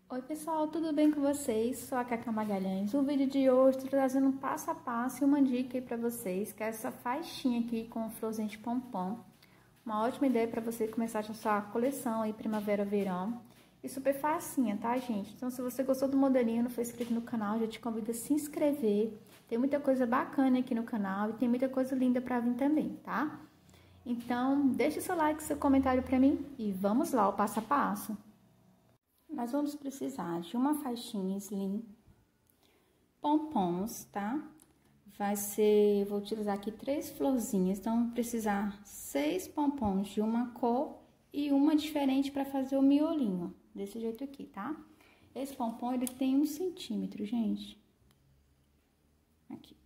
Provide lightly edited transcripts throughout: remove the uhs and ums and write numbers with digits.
Oi pessoal, tudo bem com vocês? Sou a Cacá Magalhães. O vídeo de hoje estou trazendo um passo a passo e uma dica aí para vocês, que é essa faixinha aqui com florzinha de pompom. Uma ótima ideia para você começar a sua coleção aí primavera-verão. E super facinha, tá, gente? Então, se você gostou do modelinho, não foi inscrito no canal, já te convido a se inscrever. Tem muita coisa bacana aqui no canal e tem muita coisa linda para vir também, tá? Então, deixe seu like, seu comentário para mim e vamos lá, o passo a passo. Nós vamos precisar de uma faixinha slim, pompons, tá? Vou utilizar aqui 3 florzinhas, então vou precisar 6 pompons de uma cor e uma diferente para fazer o miolinho, desse jeito aqui, tá? Esse pompom, ele tem 1 centímetro, gente. Aqui.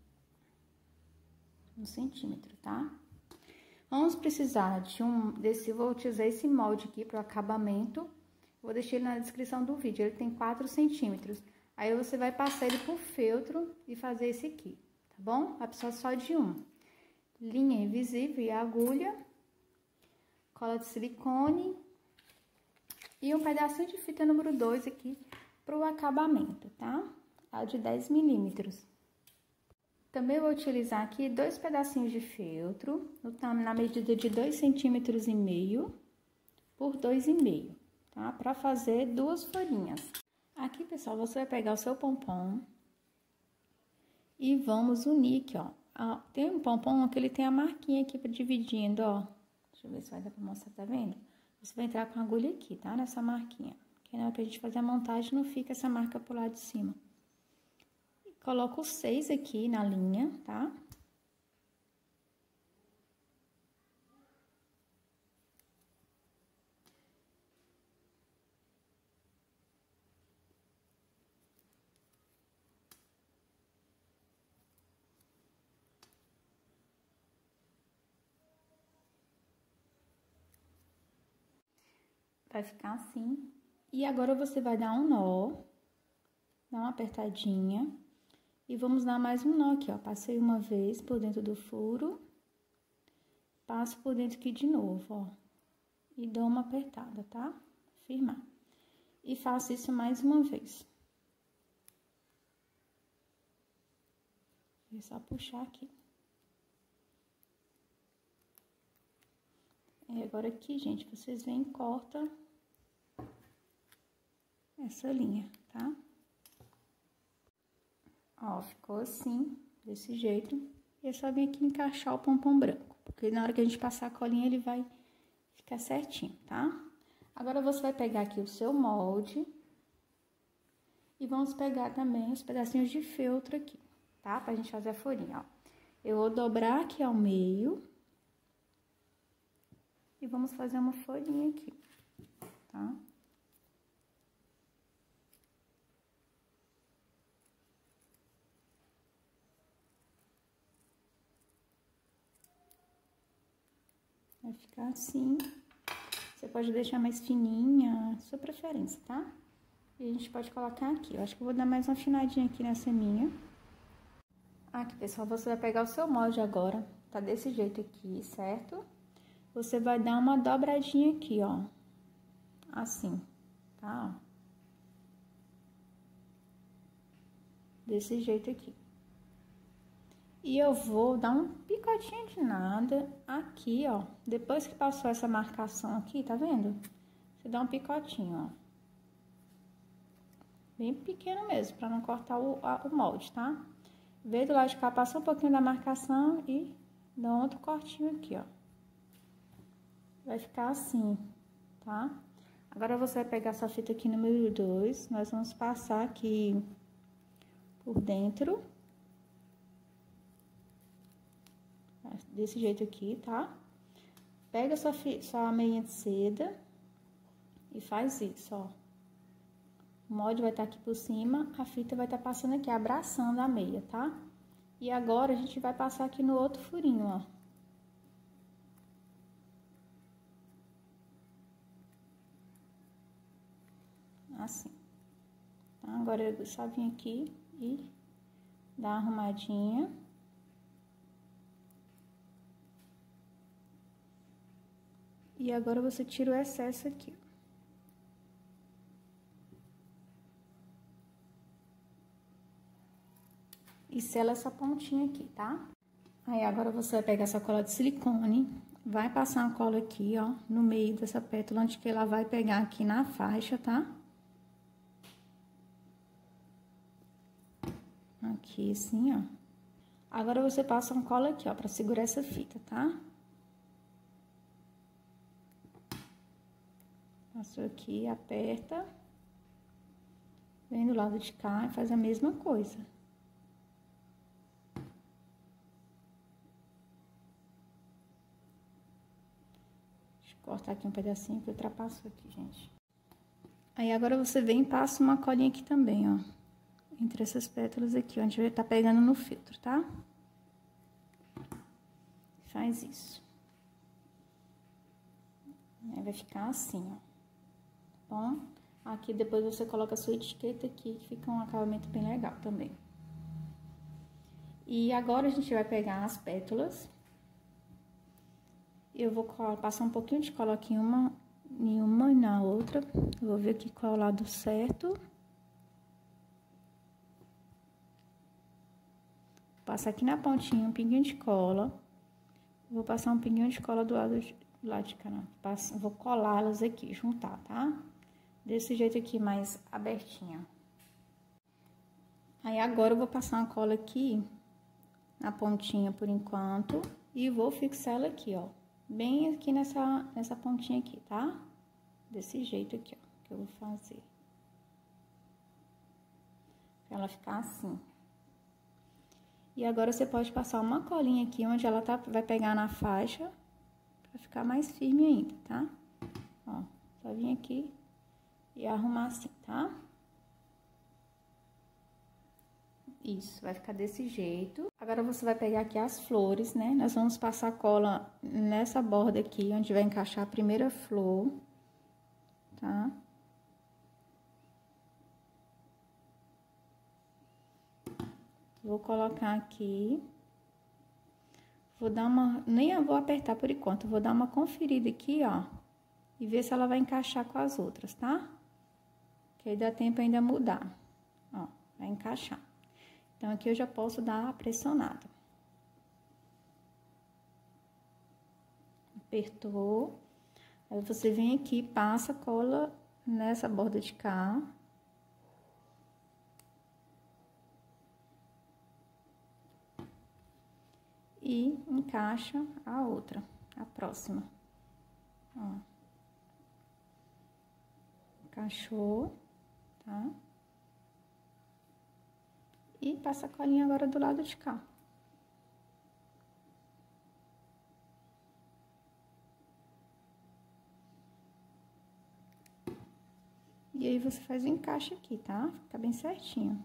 1 centímetro, tá? Vamos precisar de vou utilizar esse molde aqui para o acabamento. Vou deixar ele na descrição do vídeo, ele tem 4 centímetros. Aí, você vai passar ele por feltro e fazer esse aqui, tá bom? Vai precisar só de linha invisível e agulha, cola de silicone e um pedacinho de fita número 2 aqui pro acabamento, tá? É de 10 milímetros. Também vou utilizar aqui 2 pedacinhos de feltro, na medida de 2,5 centímetros por 2,5. Tá? Para fazer 2 folhinhas. Aqui, pessoal, você vai pegar o seu pompom e vamos unir aqui, ó. Tem um pompom que ele tem a marquinha aqui para dividindo, ó. Deixa eu ver se vai dar para mostrar, tá vendo? Você vai entrar com a agulha aqui, tá? Nessa marquinha. Porque na hora que a gente fazer a montagem, não fica essa marca pro lado de cima. E coloco os 6 aqui na linha, tá? Vai ficar assim. E agora, você vai dar um nó, dá uma apertadinha. E vamos dar mais um nó aqui, ó. Passei uma vez por dentro do furo. Passo por dentro aqui de novo, ó. E dou uma apertada, tá? Firmar. E faço isso mais uma vez. É só puxar aqui. E agora aqui, gente, vocês vêm e corta essa linha, tá? Ó, ficou assim, desse jeito. E é só vir aqui encaixar o pompom branco, porque na hora que a gente passar a colinha, ele vai ficar certinho, tá? Agora, você vai pegar aqui o seu molde e vamos pegar também os pedacinhos de feltro aqui, tá? Pra gente fazer a folhinha, ó. Eu vou dobrar aqui ao meio e vamos fazer uma folhinha aqui, tá? Vai ficar assim. Você pode deixar mais fininha, sua preferência, tá? E a gente pode colocar aqui. Eu acho que eu vou dar mais uma afinadinha aqui nessa minha. Aqui, pessoal, você vai pegar o seu molde agora. Tá desse jeito aqui, certo? Você vai dar uma dobradinha aqui, ó. Assim, tá? Desse jeito aqui. E eu vou dar um picotinho de nada aqui, ó. Depois que passou essa marcação aqui, tá vendo? Você dá um picotinho, ó. Bem pequeno mesmo, pra não cortar o molde, tá? Veio do lado de cá, passou um pouquinho da marcação e dá outro cortinho aqui, ó. Vai ficar assim, tá? Agora, você vai pegar sua fita aqui número 2. Nós vamos passar aqui por dentro. Desse jeito aqui, tá? Pega sua meinha de seda e faz isso, ó. O molde vai estar aqui por cima, a fita vai estar passando aqui, abraçando a meia, tá? E agora, a gente vai passar aqui no outro furinho, ó. Assim. Tá? Agora, eu só vim aqui e dar uma arrumadinha. E agora, você tira o excesso aqui. e sela essa pontinha aqui, tá? Aí, agora você vai pegar essa cola de silicone, vai passar uma cola aqui, ó, no meio dessa pétala, onde que ela vai pegar aqui na faixa, tá? Aqui, assim, ó. Agora, você passa uma cola aqui, ó, pra segurar essa fita, tá? Passou aqui, aperta. Vem do lado de cá e faz a mesma coisa. Deixa eu cortar aqui um pedacinho que ultrapassou aqui, gente. Aí, agora você vem e passa uma colinha aqui também, ó. Entre essas pétalas aqui, onde vai estar pegando no filtro, tá? Faz isso. Aí, vai ficar assim, ó. Bom? Aqui depois você coloca a sua etiqueta aqui, que fica um acabamento bem legal também. E agora a gente vai pegar as pétalas. Eu vou passar um pouquinho de cola aqui em uma e na outra. Eu vou ver aqui qual é o lado certo. Passar aqui na pontinha um pinguinho de cola. Vou passar um pinguinho de cola do lado de cá. Vou colá-las aqui, juntar, tá? Desse jeito aqui, mais abertinha. Aí, agora eu vou passar uma cola aqui, na pontinha por enquanto, e vou fixar ela aqui, ó. Bem aqui nessa pontinha aqui, tá? Desse jeito aqui, ó, que eu vou fazer. Pra ela ficar assim. E agora, você pode passar uma colinha aqui, onde ela vai pegar na faixa, pra ficar mais firme ainda, tá? Ó, só vim aqui e arrumar assim, tá? Isso, vai ficar desse jeito. Agora, você vai pegar aqui as flores, né? Nós vamos passar cola nessa borda aqui, onde vai encaixar a primeira flor, tá? Vou colocar aqui. Vou dar uma... Nem eu vou apertar por enquanto, vou dar uma conferida aqui, ó. E ver se ela vai encaixar com as outras, tá? Que aí dá tempo ainda mudar. Ó, vai encaixar. Então, aqui eu já posso dar a pressionada. Apertou. Aí, você vem aqui, passa cola nessa borda de cá. E encaixa a outra, a próxima. Ó. Encaixou, tá? E passa a colinha agora do lado de cá. E aí, você faz o encaixe aqui, tá? Fica bem certinho.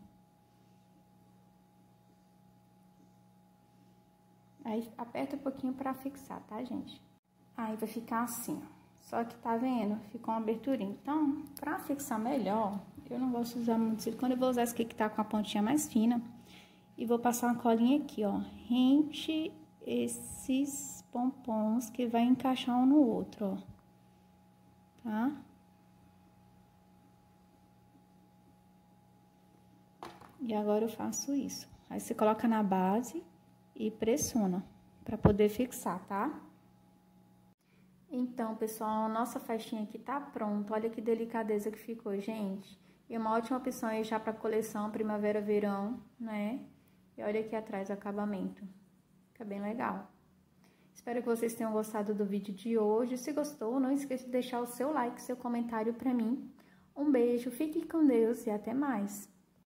Aí, aperta um pouquinho pra fixar, tá, gente? Aí, vai ficar assim, ó. Só que, tá vendo? Ficou uma aberturinha. Então, pra fixar melhor, eu não gosto de usar muito silicone. Eu vou usar esse aqui que tá com a pontinha mais fina. E vou passar uma colinha aqui, ó. Rente esses pompons que vai encaixar um no outro, ó. Tá? E agora eu faço isso. Aí, você coloca na base e pressiona pra poder fixar, tá? Então, pessoal, a nossa faixinha aqui tá pronta. Olha que delicadeza que ficou, gente. E uma ótima opção aí já pra coleção primavera-verão, né? E olha aqui atrás o acabamento. Fica bem legal. Espero que vocês tenham gostado do vídeo de hoje. Se gostou, não esqueça de deixar o seu like, seu comentário pra mim. Um beijo, fique com Deus e até mais.